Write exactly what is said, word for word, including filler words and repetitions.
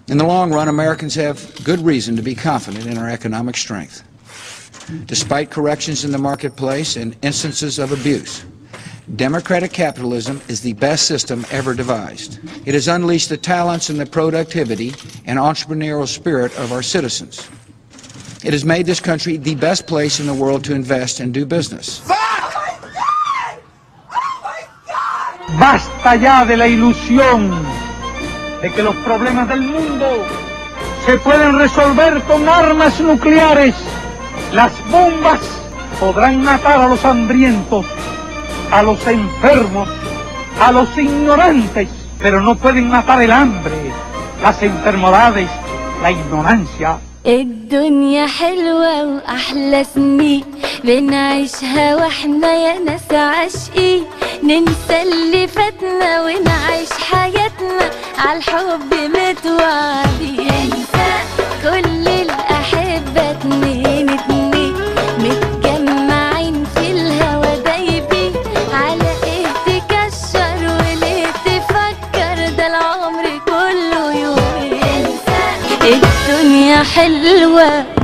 In the long run, Americans have good reason to be confident in our economic strength. Despite corrections in the marketplace and instances of abuse, democratic capitalism is the best system ever devised. It has unleashed the talents and the productivity and entrepreneurial spirit of our citizens. It has made this country the best place in the world to invest and do business. Basta ya de la ilusión de que los problemas del mundo se pueden resolver con armas nucleares. Las bombas podrán matar a los hambrientos, a los enfermos, a los ignorantes, pero no pueden matar el hambre, las enfermedades, la ignorancia. الدنيا حلوة وأحلى سنين بنعيشها واحنا يا ناس عاشقين، ننسى اللي فاتنا ونعيش حياتنا عالحب متوعدين. انسى كل الأحبة اتنين اتنين متجمعين في الهوا دايبين، على ايه تكشر وليه تفكر، ده العمر كله يومين. انسى الدنيا حلوة